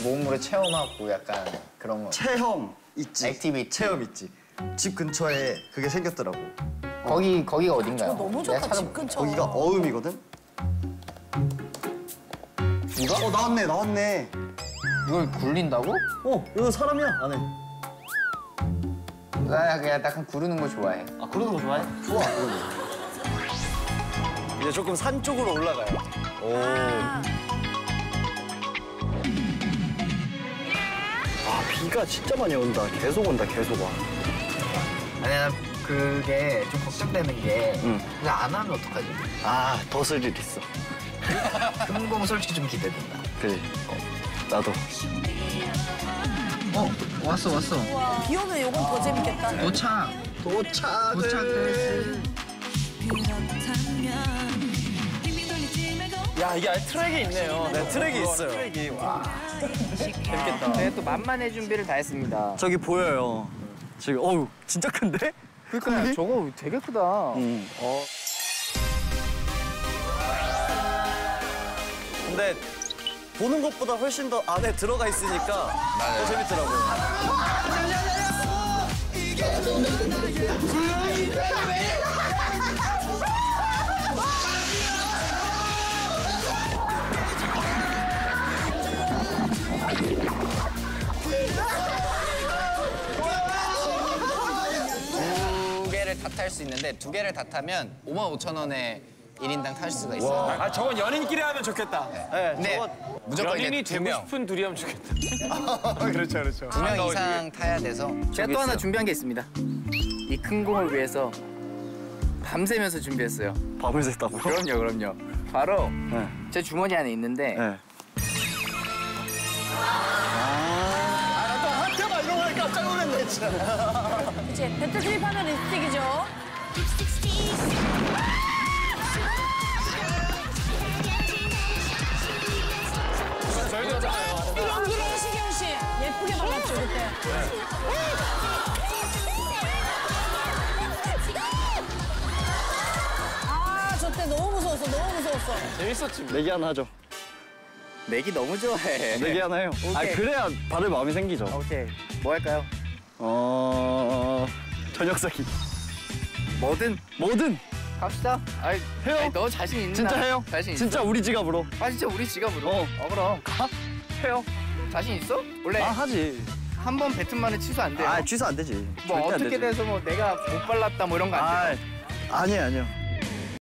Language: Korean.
몸으로 체험하고 약간 그런 거. 체험 있지. 액티비티. 체험 있지. 집 근처에 그게 생겼더라고. 거기가 어딘가요? 너무 좋다, 집 근처. 거기가 어음이거든? 이거? 나왔네. 이걸 굴린다고? 이거 사람이야, 안에. 나 그냥 약간 구르는 거 좋아해. 아, 그러는 거 좋아해? 좋아, 그러는 이제 조금 산 쪽으로 올라가요. 비가 진짜 많이 온다. 계속 온다, 계속 와. 아니, 난 그게 좀 걱정되는 게 그거 안 하면 어떡하지? 더 쓸 일 있어. 흥봉 솔직히 좀 기대된다. 그래, 나도. 왔어. 비 오면 요건 더 재밌겠다. 도착. 야, 이게 아예 트랙이 있네요. 네, 트랙이 있어요. 트랙이. 와. 재밌겠다. 네, 또 만만의 준비를 다 했습니다. 저기 보여요. 지금, 진짜 큰데? 그러니까 저거 되게 크다. 근데 보는 것보다 훨씬 더 안에 들어가 있으니까 더 재밌더라고요. 두 개를 다 탈 수 있는데 두 개를 다 타면 55,000원에 1인당 탈 수가 있어요. 아, 저건 연인끼리 하면 좋겠다. 근데 무조건 연인이 이제 되고 싶은 둘이 하면 좋겠다. 그렇죠. 2명 이상 타야 돼서. 제가 또 하나 준비한 게 있습니다. 이 큰 공을 위해서 밤새면서 준비했어요. 밤을 샜다고요? 그럼요. 바로 네. 제 주머니 안에 있는데 네. 나또 하트가 이런 거 깜짝 놀랐네, 진짜. 이제 배틀트립 하면 립스틱이죠. 이런 시경 씨 예쁘게 발랐죠 그때. 저 때 너무 무서웠어. 재밌었지. 내기 하나 하죠. 맥이 너무 좋아해. 내기 하나 해요. 오케이. 그래야 받을 마음이 생기죠. 오케이. 뭐 할까요? 저녁 사기. 뭐든 갑시다. 해요. 너 자신 있는 진짜 해요. 자신 있어? 진짜 우리 지갑으로. 진짜 우리 지갑으로? 그럼. 해요. 자신 있어? 원래 하지. 한 번 뱉은만은 취소 안 돼요. 취소 안 되지. 뭐 절대 안 어떻게 되지. 돼서 뭐 내가 못 발랐다 뭐 이런 거 안 돼요. 아니에요.